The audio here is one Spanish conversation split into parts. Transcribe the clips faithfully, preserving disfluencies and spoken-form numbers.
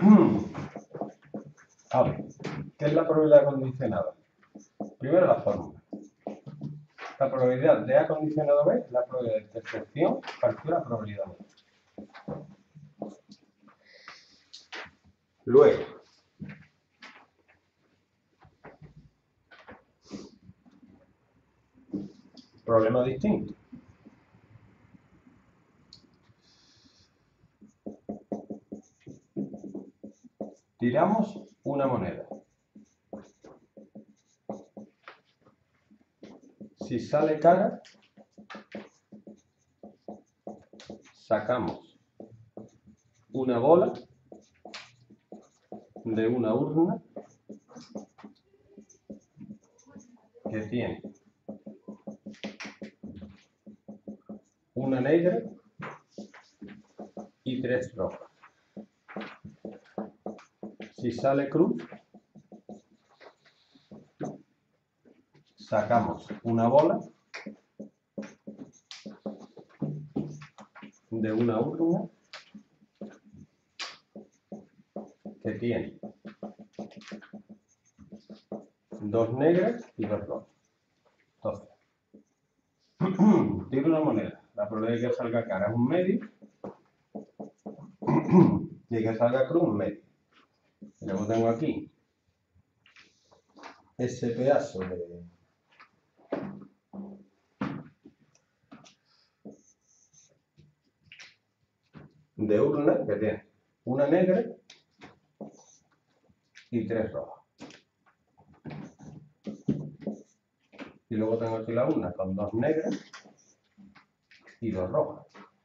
A ver, ¿qué es la probabilidad condicionada? Primero la fórmula. La probabilidad de A condicionado B es la probabilidad de intersección partido la probabilidad B. Luego, problema distinto. Tiramos una moneda. Si sale cara, sacamos una bola de una urna que tiene una negra y tres rojas. Si sale cruz, sacamos una bola de una urna que tiene dos negras y dos rojas. Entonces, tiro una moneda. La probabilidad de que salga cara es un medio y de que salga cruz un medio. Luego tengo aquí ese pedazo de de urna que tiene una negra y tres rojas. Y luego tengo aquí la urna con dos negras y dos rojas.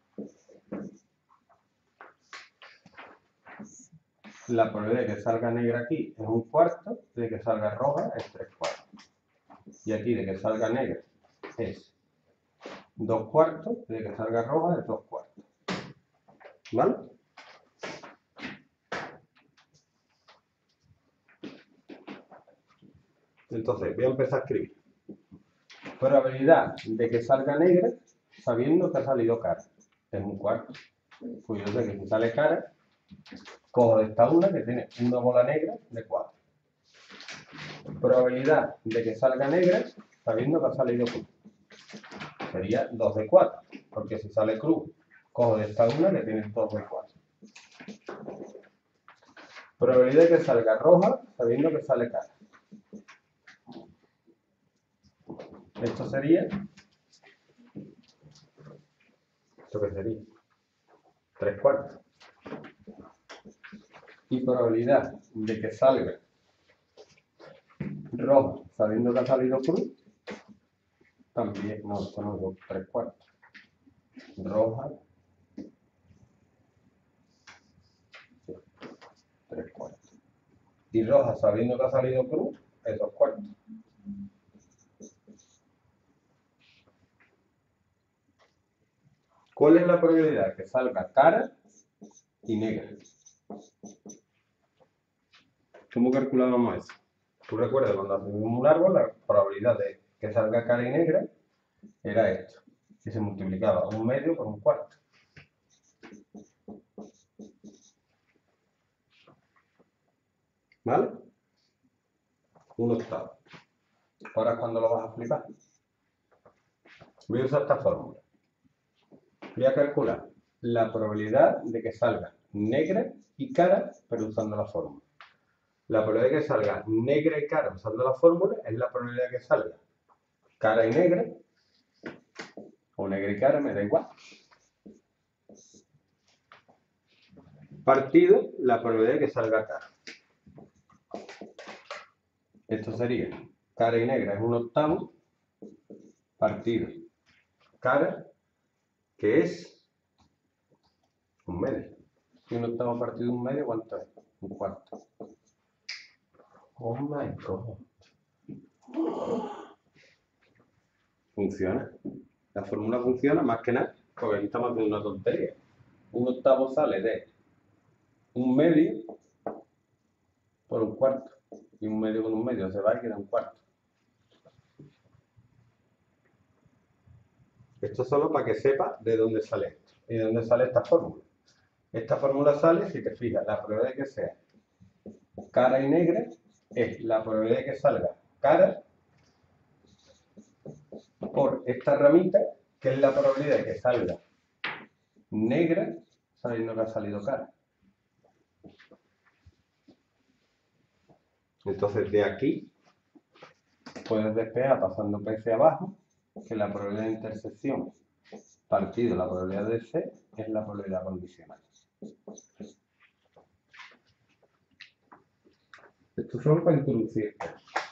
La probabilidad de que salga negra aquí es un cuarto, de que salga roja es tres cuartos. Y aquí de que salga negra es dos cuartos, de que salga roja es dos cuartos. ¿Vale? Entonces, voy a empezar a escribir. Probabilidad de que salga negra sabiendo que ha salido cara. Es un cuarto. Pues yo sé que si sale cara, cojo esta una que tiene una bola negra de cuatro. Probabilidad de que salga negra sabiendo que ha salido cruz. Sería dos de cuatro. Porque si sale cruz, cojo de esta una que tiene dos de cuatro. Probabilidad de que salga roja sabiendo que sale cara. Esto sería, ¿esto qué sería? tres cuartos. Y probabilidad de que salga roja sabiendo que ha salido cruz, también, no, esto no es tres cuartos. Roja, sí, tres cuartos. Y roja sabiendo que ha salido cruz, es dos cuartos. ¿Cuál es la probabilidad de que salga cara y negra? ¿Cómo calculábamos eso? Tú recuerdas cuando hacemos un árbol, la probabilidad de que salga cara y negra era esto, que se multiplicaba un medio por un cuarto. ¿Vale? Un octavo. Ahora, ¿cuándo lo vas a flipar? Voy a usar esta fórmula. Voy a calcular la probabilidad de que salga negra y cara, pero usando la fórmula. La probabilidad de que salga negra y cara usando la fórmula es la probabilidad de que salga cara y negra, o negra y cara, me da igual. Partido la probabilidad de que salga cara. Esto sería cara y negra es un octavo, partido cara, que es un medio. Y un octavo partido de un medio, ¿cuánto es? Un cuarto. Oh my god. Funciona. La fórmula funciona más que nada, porque aquí estamos haciendo una tontería. Un octavo sale de un medio por un cuarto. Y un medio con un medio se va y queda un cuarto. Esto solo para que sepa de dónde sale esto y de dónde sale esta fórmula. Esta fórmula sale, si te fijas, la probabilidad de que sea cara y negra es la probabilidad de que salga cara por esta ramita, que es la probabilidad de que salga negra sabiendo que ha salido cara. Entonces de aquí puedes despejar pasando P C abajo, que la probabilidad de intersección partido la probabilidad de C es la probabilidad condicional. Esto solo para introducir.